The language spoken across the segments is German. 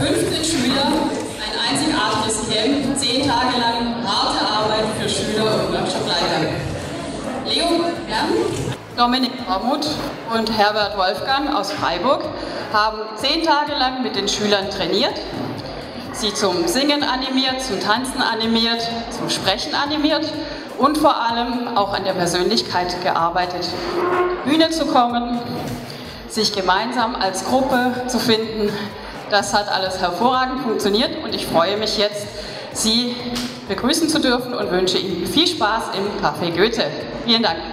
15 Schüler, ein einzigartiges Camp, 10 Tage lang harte Arbeit für Schüler und Workshopleiter. Leo Bern, Dominik Bormuth und Herbert Wolfgang aus Freiburg haben 10 Tage lang mit den Schülern trainiert, sie zum Singen animiert, zum Tanzen animiert, zum Sprechen animiert und vor allem auch an der Persönlichkeit gearbeitet. Bühne zu kommen, sich gemeinsam als Gruppe zu finden, das hat alles hervorragend funktioniert und ich freue mich jetzt, Sie begrüßen zu dürfen und wünsche Ihnen viel Spaß im Café Goethe. Vielen Dank.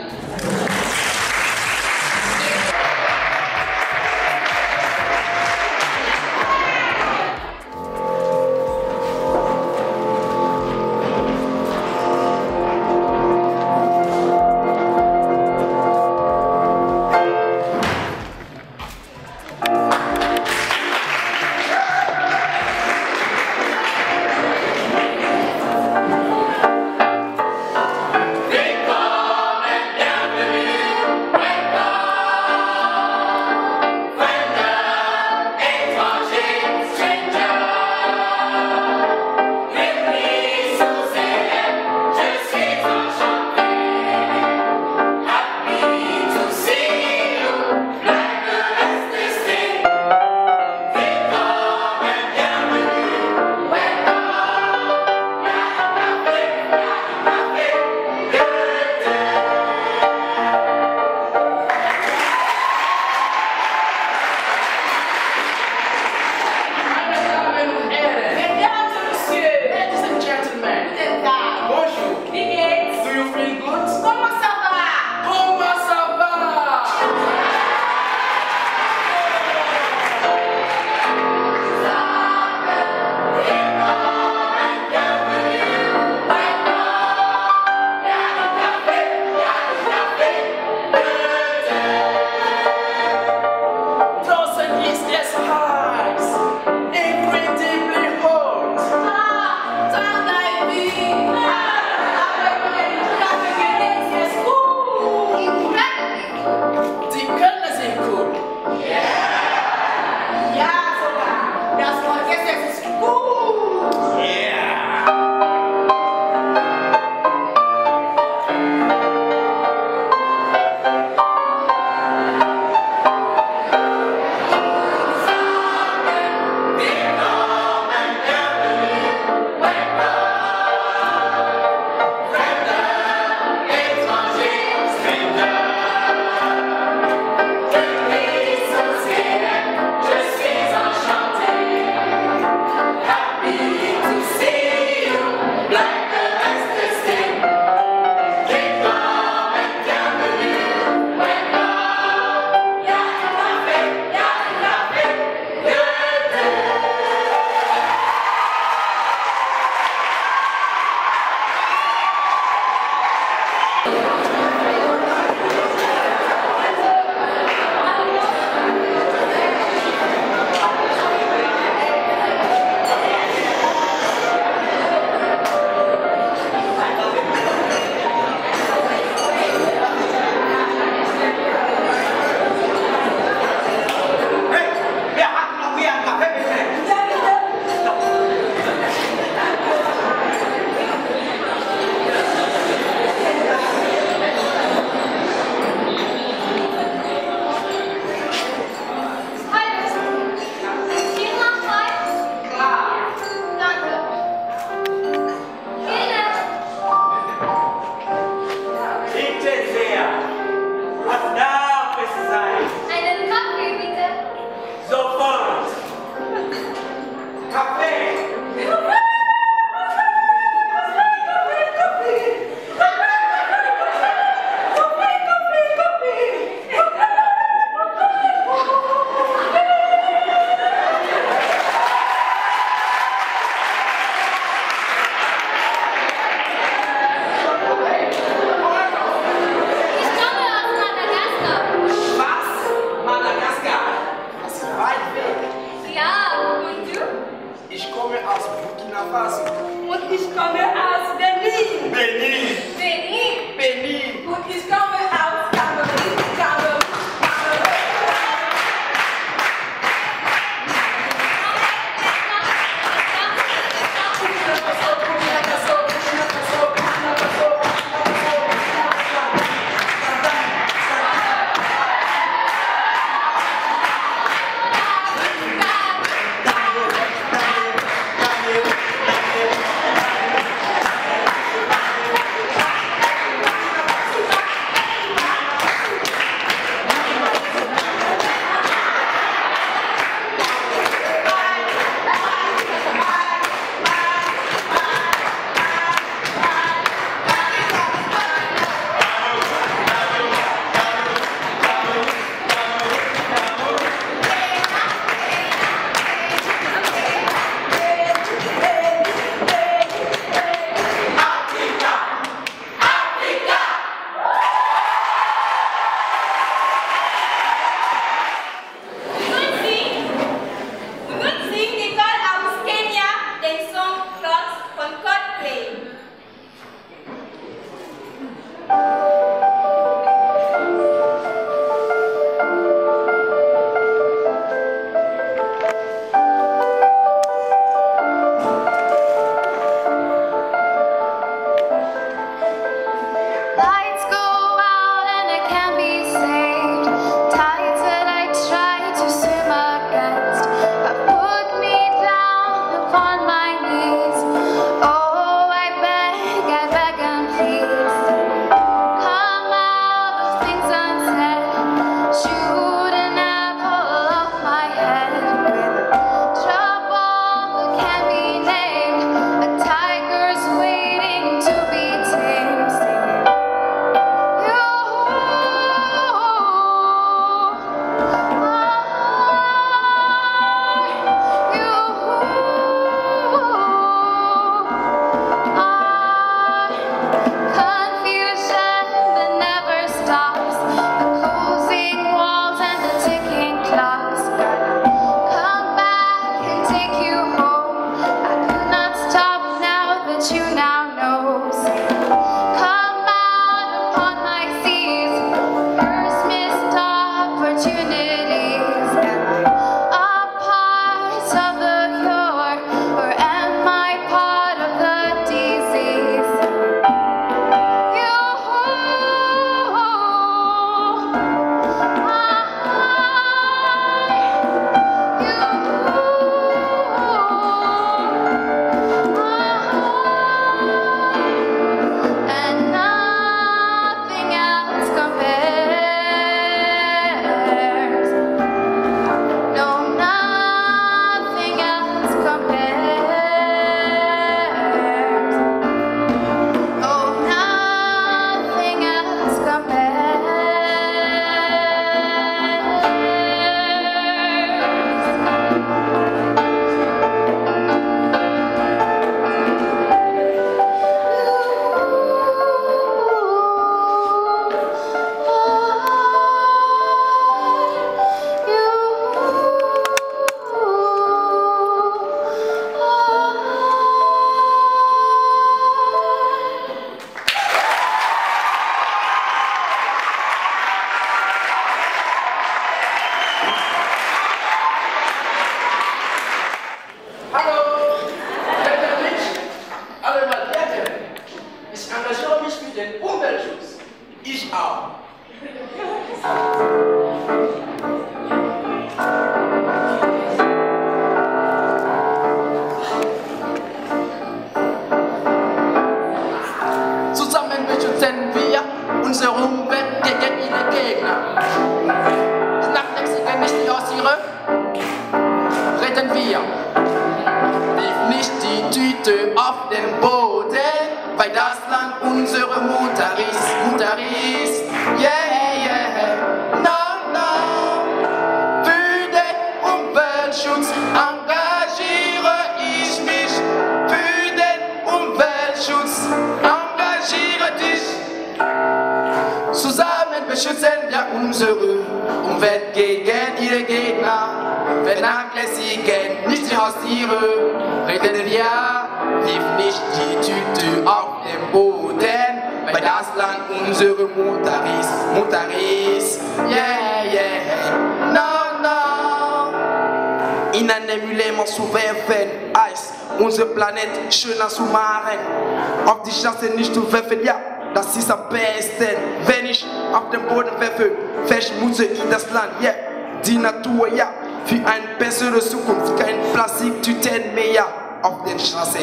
denn wir? Wirf nicht die Tüte auf den Boden, weil das Land unsere Mutter ist, yeah, yeah, no, no. Für den Umweltschutz engagiere ich mich, für den Umweltschutz engagiere dich. Zusammen beschützen wir unsere Umwelt gegen ihre Gegner, vernachlässigen nicht die Haustiere, reden wir, wirf nicht die Tüte auf den Boden, weil das Land unsere Mutter ist, yeah, yeah, no, no. In einem Mülleimer zu werfen, Eis, unser Planet schöner zu machen, auf die Straße nicht zu werfen, ja. Das ist am besten, wenn ich auf den Boden werfe, verschmutze ich das Land, yeah. Die Natur, ja, für eine bessere Zukunft, kein Plastiktüten mehr auf den Straßen,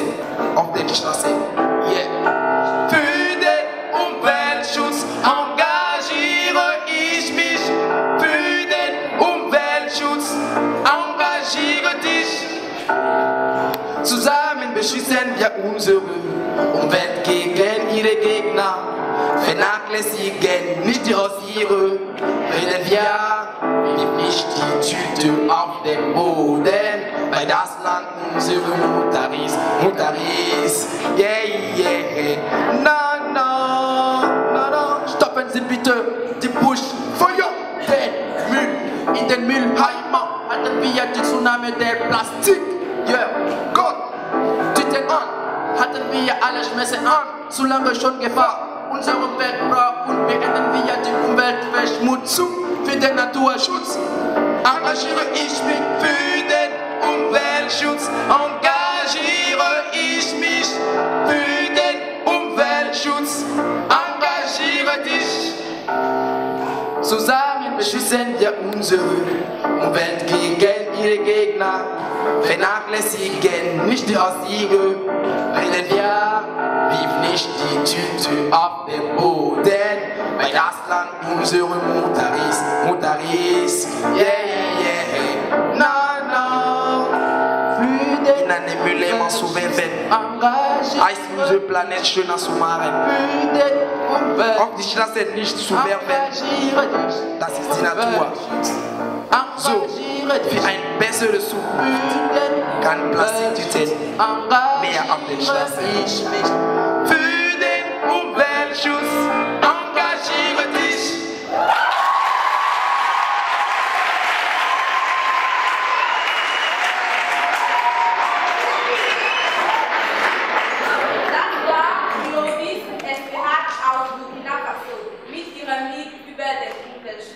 yeah. Für den Umweltschutz engagiere ich mich, für den Umweltschutz engagiere dich. Zusammen beschützen wir unsere Umwelt gegen ihre Gegner, vernachlässigen nicht die Haustiere, reden wir, wirf nicht die Tüte auf den Boden, weil das Land unsere Mutter ist, yeah, yeah, no, no, no, no. Stoppen Sie bitte die Buschfeuer, den Müll in den Mülleimer, hatten wir die Tsunami der Plastik, yeah, Gott, Tüten an, hatten wir alle Schmesse an, zu lange schon Gefahr. Unsere Umwelt braucht und beenden wir die Umweltverschmutzung für den Naturschutz. Engagiere ich mich für den Umweltschutz, engagiere ich mich für den Umweltschutz, engagiere dich. Zusammen beschützen wir unsere Umwelt gegen ihre Gegner, vernachlässigen nicht die Haustiere, reden wir, wirf nicht die Tüte auf den Boden, weil das Land unsere Mutter ist, yeah, yeah, no, no. In einem Mülleimer zu werfen, heißt unser Planet schöner zu machen, auf die Straße nicht zu werfen, das ist die Natur. So, für ein besseres Zukunft kann Plastiktüten mehr auf den Straßen. Für den Umweltschutz engagiere dich. Das war Lovis SPH aus Burkina Faso mit ihrem Lied über den Umweltschutz.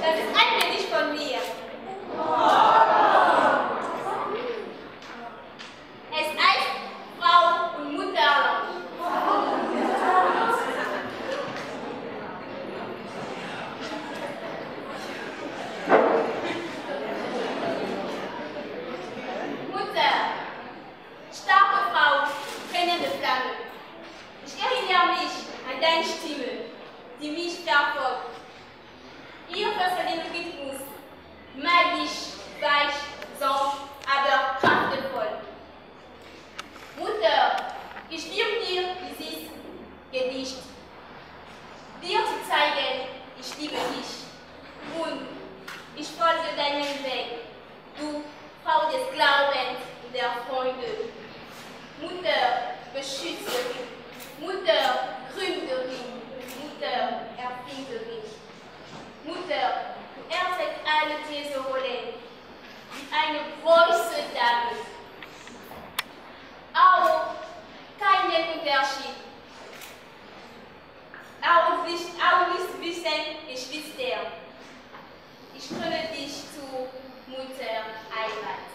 Das ist ein wenig von mir. Es heißt Frau und Mutterland. Mutter, starke Frau, brennende Flamme. Ich erinnere mich an deine Stimme, die mich verfolgt. Ihr versöhnlicher Rhythmus, magisch, weich, sanft, aber kraftvoll. Mutter, ich will dir dieses Gedicht, dir zu zeigen, ich liebe dich und ich folge deinen Weg, du Frau des Glaubens und der Freunde. Mutter, Beschützerin, Mutter, Gründerin, Mutter, Erfinderin. Mutter, du erfüllt alle diese Rollen wie eine große Dame. Auch kein Unterschied. Auch nicht wissen Geschwister. Ich kröne dich zu Mutter Heimat.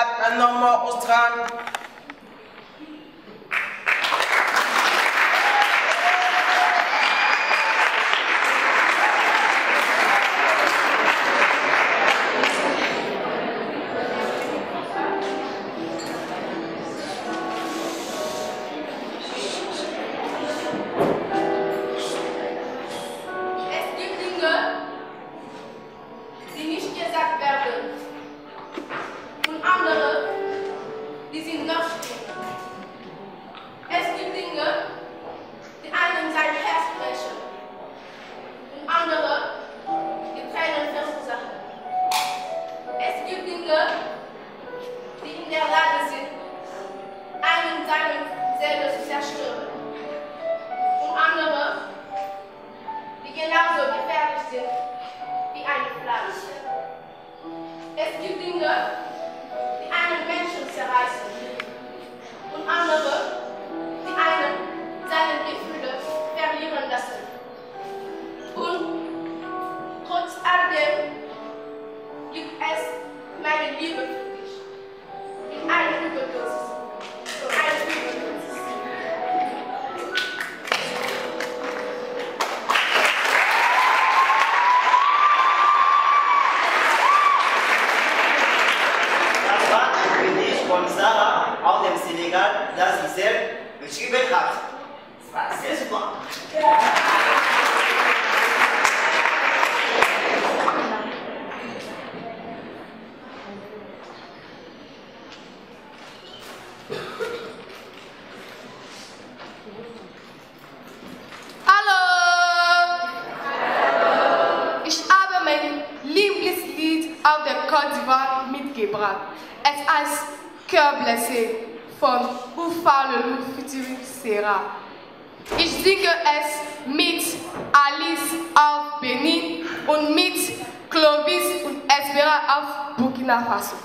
malade, un homme mort au strand. Côte d'Ivoire mitgebracht. Es heißt Cœur blessé von Ufa le Loup Futur Sera. Ich singe es mit Alice auf Benin und mit Clovis und Espera auf Burkina Faso.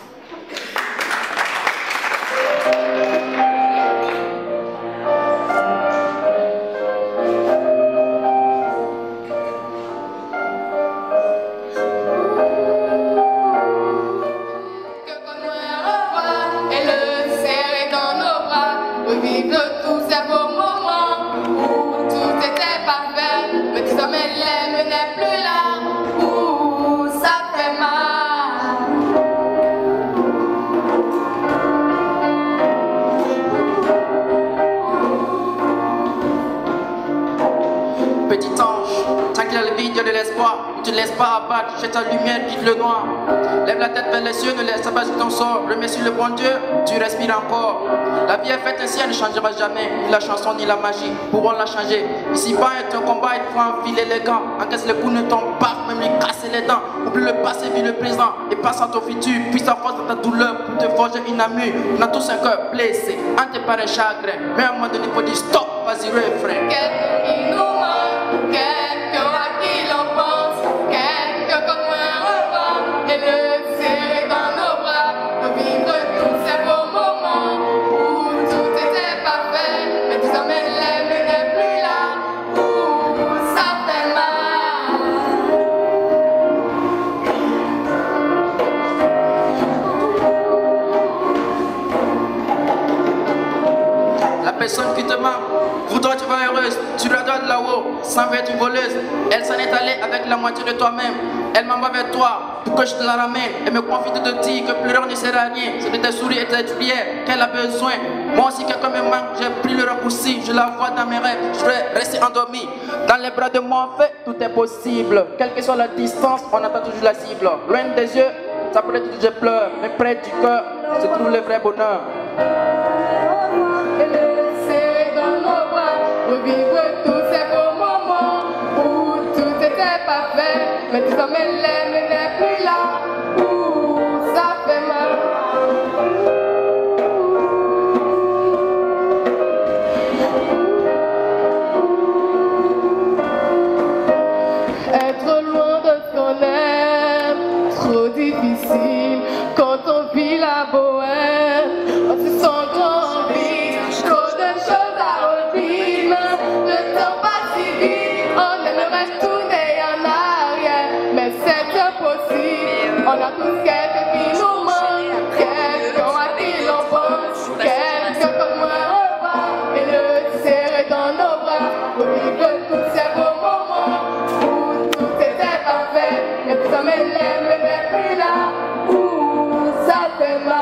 Petit ange, t'inquiète le vide, de l'espoir, ne te laisse pas abattre, jette ta lumière, vive le noir. Lève la tête vers les cieux, ne laisse pas ton sort, remets sur le bon Dieu, tu respires encore. La vie est faite ainsi, elle ne changera jamais, ni la chanson ni la magie pourront la changer. Ici bas est un combat, il faut enfiler les gants, encaisse les coups, ne tombe pas, même lui casser les dents. Oublie le passé, vis le présent, et passe à ton futur, puis sa force dans ta douleur pour te forger une amie. On a tous un cœur blessé, hanté par un chagrin, mais à un moment donné, il faut dire stop, vas-y refrain. Quelqu'un à qui l'on pense, quelqu'un comme un repas, et le serrer dans nos bras, revivre tous ces beaux moments où tout était parfait, mais désormais l'aime n'est plus là, où ça fait mal. La personne qui te manque, voudra tu vas heureuse, tu la donnes là-haut, sans être une voleuse. Elle s'en est allée avec la moitié de toi-même. Elle m'envoie vers toi pour que je te la ramène. Elle me confie de te dire que pleurer ne sert à rien. C'est de tes souris et tes prières qu'elle a besoin. Moi aussi quelqu'un me manque, j'ai pris le raccourci. Je la vois dans mes rêves, je vais rester endormi. Dans les bras de mon fait, tout est possible. Quelle que soit la distance, on attend toujours la cible. Loin des yeux, ça pourrait être que je pleure, mais près du cœur se trouve le vrai bonheur. Revivre tous ces beaux moments où tout était parfait, mais désormais l'aime n'est plus là, où ça fait mal. Être loin de ce qu'on aime, trop difficile quand on vit la bohème, on se sent grand vide, trop de choses à redire. Le temps passe si vite, on aimerait retourner en arrière, mais c'est impossible. On a tous quelqu'un qui nous manque, quelqu'un tous ces beaux moments où tout était parfait. Et puis ça m'élève depuis là où ça fait mal.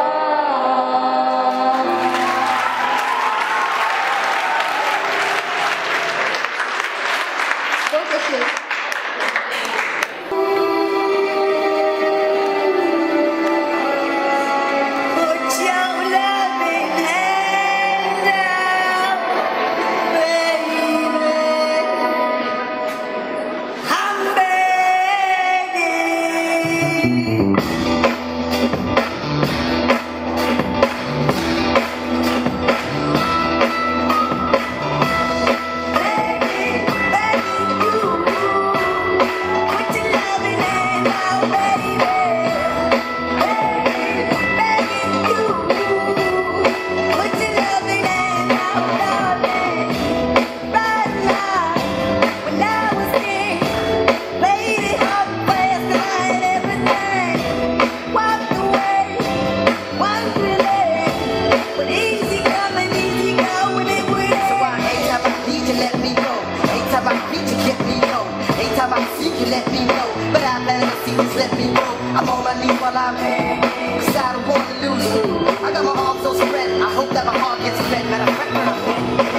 I'm on my knees while I'm here, 'cause I don't want to lose you. I got my arms so spread, I hope that my heart gets fed. Matter of fact, when I'm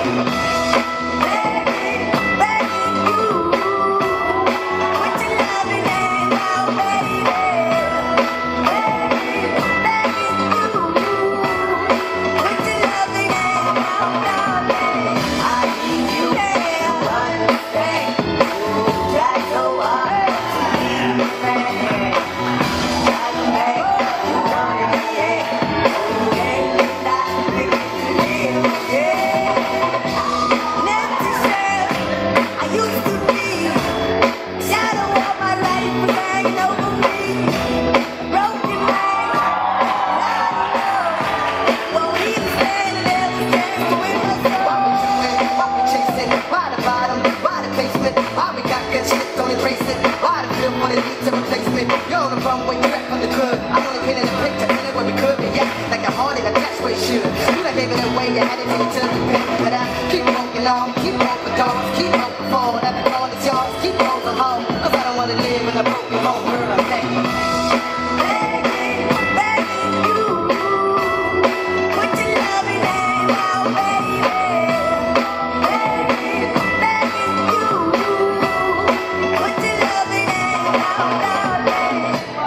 begging you, put your loving hand out, baby. Begging you, put your loving hand out, darling. I need you here, one thing, that's so hard to leave. You had it till you pick, but I keep walking on, keep open doors, keep open forward, every all is yours, keep moving home, 'cause I don't wanna live in a broken home, girl, I'm begging you, put your loving hand out, baby. Begging you, put your loving hand out, darling.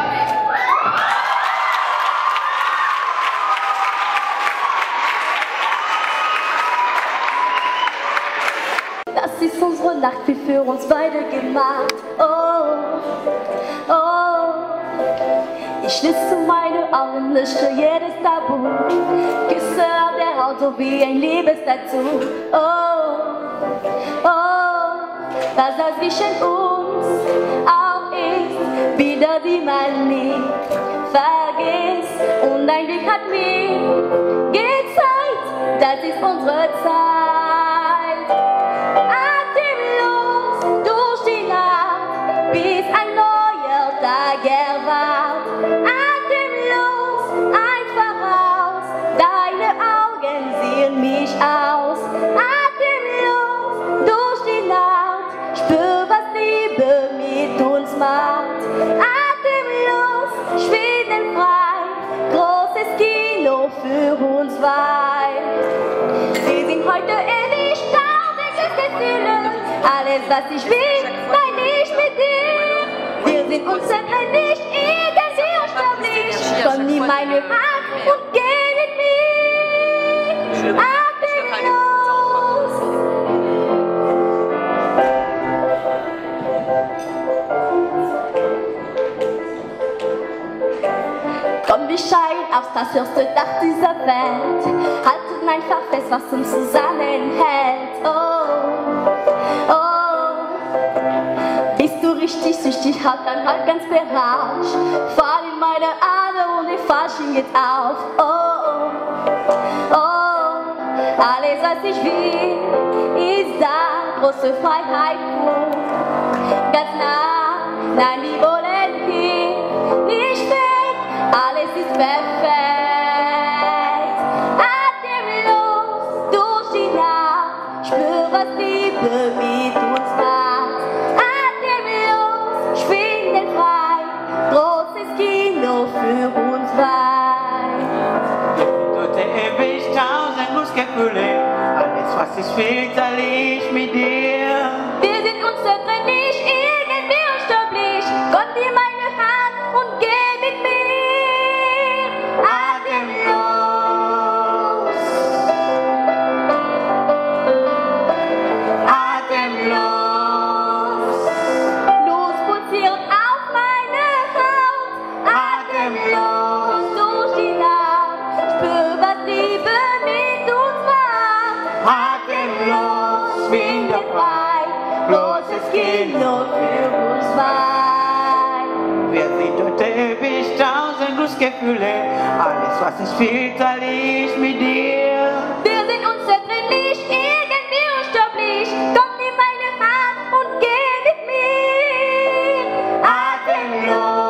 Das ist unsere Nacht, wie für uns beide gemacht. Oh, oh. Ich schließe meine Augen, lösche jedes Tabu, küsse auf der Haut so wie ein Liebestattoo. Oh, oh. Was da zwischen uns auch ist, Bilder, die man nie vergisst. Und ein Blick hat mir gezeigt, das ist unsere Zeit. Atemlos durch die Nacht, bis ein neuer Tag erwacht. Atemlos, einfach raus, deine Augen sehen mich aus. Atemlos durch die Nacht, spür, was Liebe mit uns macht. Atemlos, schwedenfrei, großes Kino für uns zwei. Wir sind heute ewig tausendes Gefühle, alles was ich will, teile ich mit dir. Wir sind unzertrennlich, irgendwie unsterblich, komm nimm meine Hand und geh mit mir. Atemlos. Komm, wir steigen auf das höchste Dach dieser Welt, halten einfach fest, was uns zusammenhält. Oh, oh. Bist du richtig süchtig, halt dann halt ganz berausch. Fall in meine Arme und die Fasching geht auf. Oh, oh. Alles, was ich will, ist da, große Freiheit pur. Ganz nah, nein, wir wollen hier nicht weg, alles ist perfekt. Atemlos durch die Nacht, spür, was Liebe mit uns macht. in Nordwürgenswein. Wir sind heute ewig tausend Lustgefühle, alles was ich will, teile ich mit dir. Wir sind unzertrennlich, irgendwie unstopplich. Komm, nimm meine Hand und geh mit mir. Atemlos.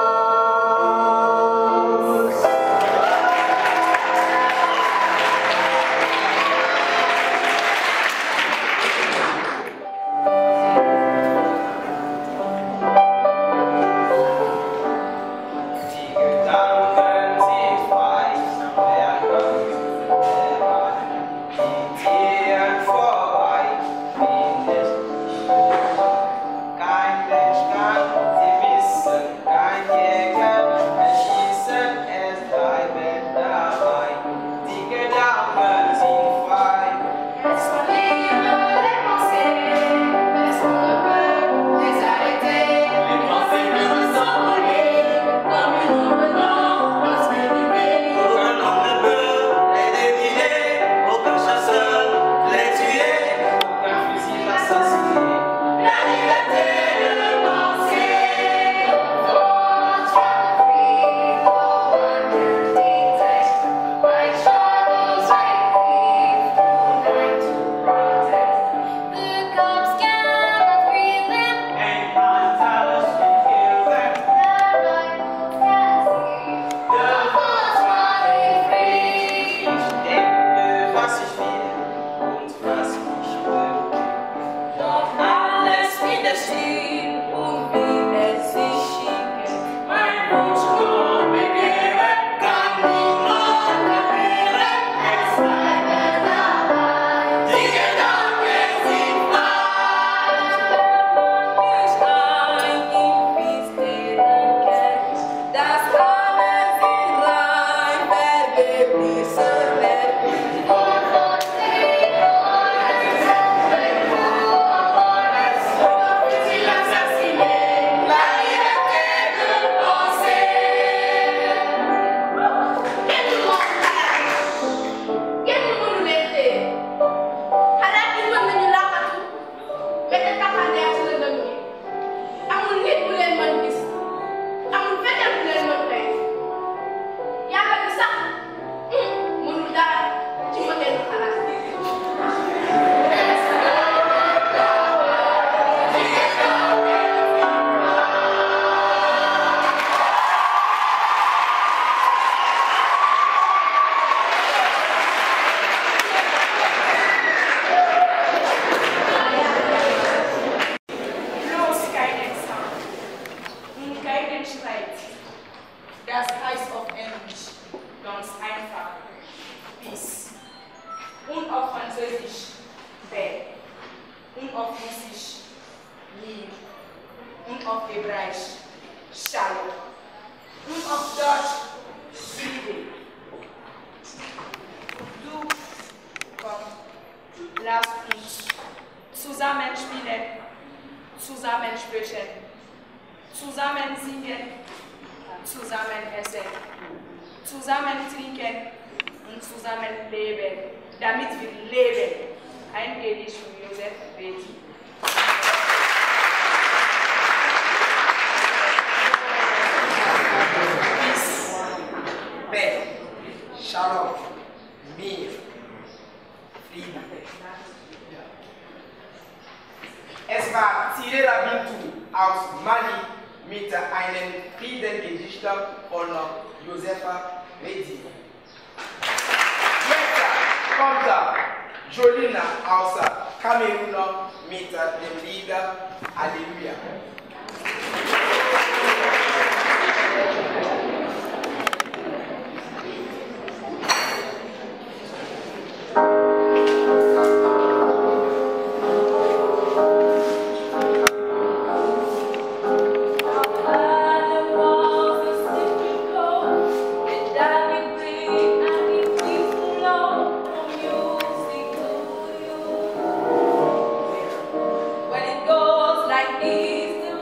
Es war Tirera Bintou aus Mali mit einem Friedengedicht von Josefa Redi. Jetzt kommt Jolina aus Kamerun mit dem Lied Alléluia. When it goes like this,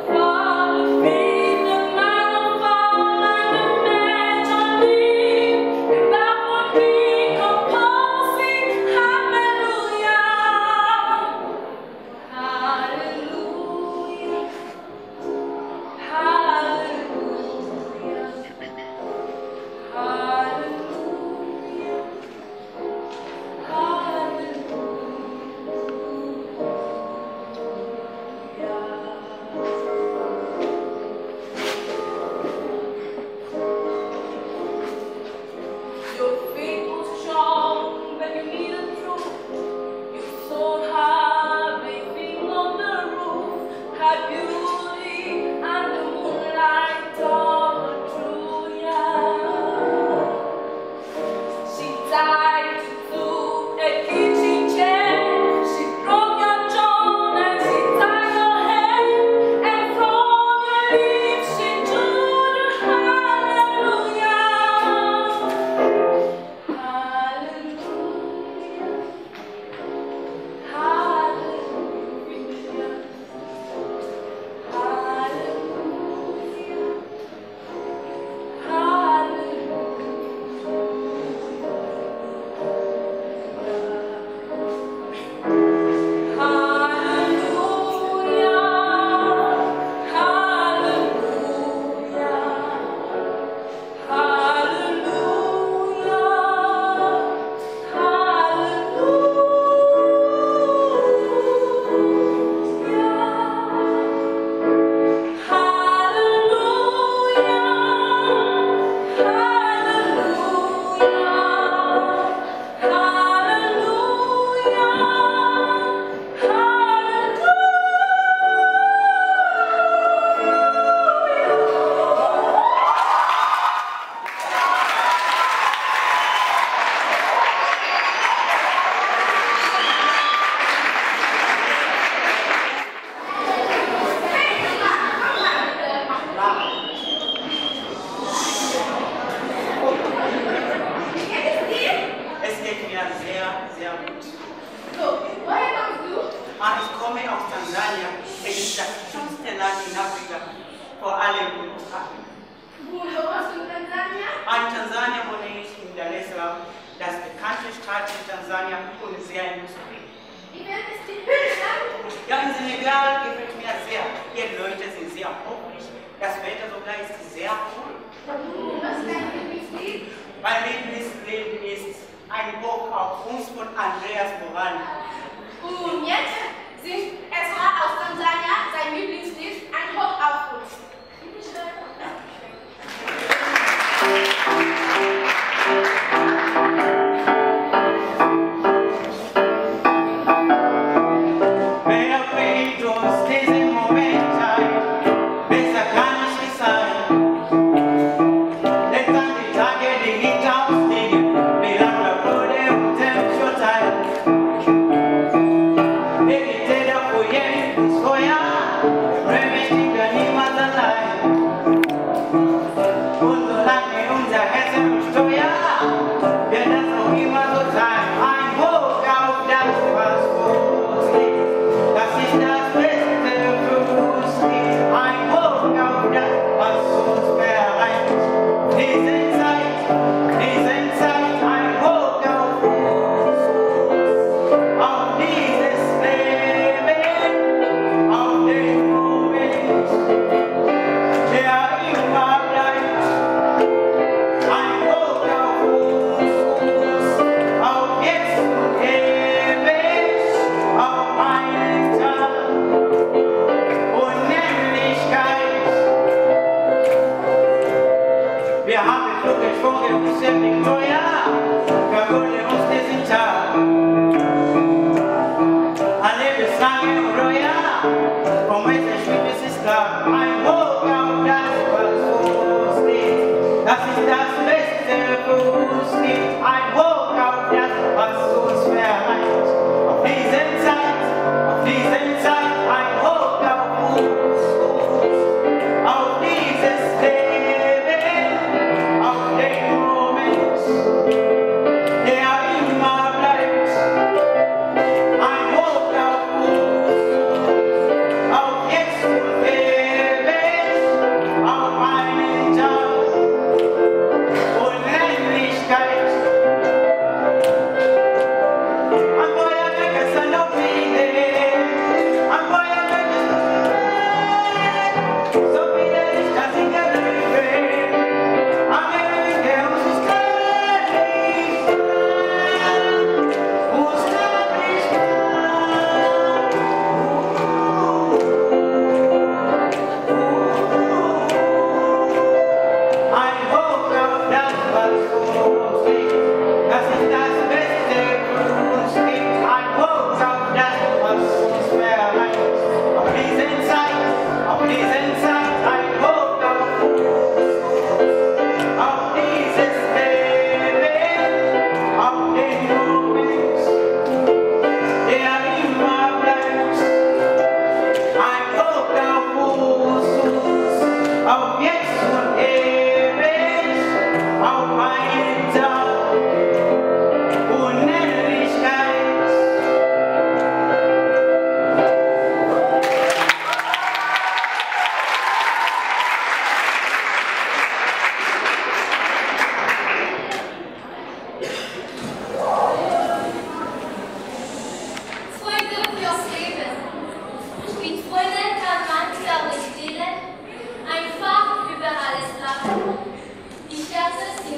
Oh yeah.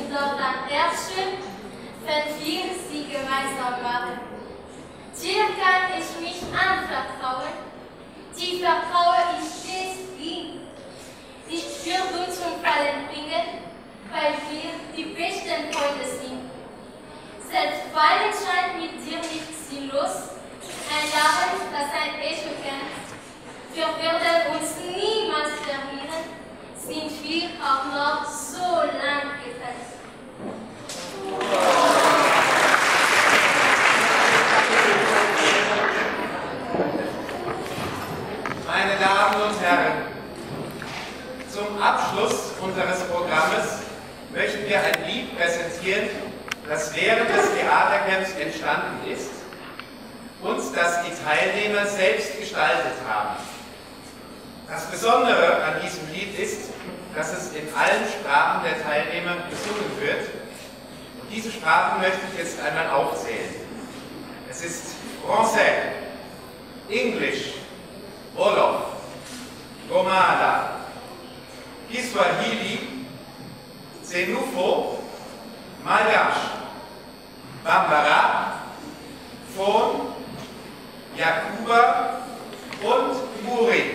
dort am Erdschirm, wenn wir sie gemeinsam machen. Dir kann ich mich anvertrauen, die vertraue ich stets ihm. Ich würde uns zum Fallen bringen, weil wir die besten Freunde sind. Selbst Fallen scheint mit dir nicht sinnlos, ein Lachen, das ein Echo kennt. Wir werden uns niemals verlieren, sind wir auch noch so lang getrennt. Meine Damen und Herren, zum Abschluss unseres Programmes möchten wir ein Lied präsentieren, das während des Theatercamps entstanden ist und das die Teilnehmer selbst gestaltet haben. Das Besondere an diesem Lied ist, dass es in allen Sprachen der Teilnehmer gesungen wird. Und diese Sprachen möchte ich jetzt einmal aufzählen. Es ist Français, Englisch, Wolof, Gomala, Kiswahili, Senufo, Malgache, Bambara, Fon, Yakuba und Muri.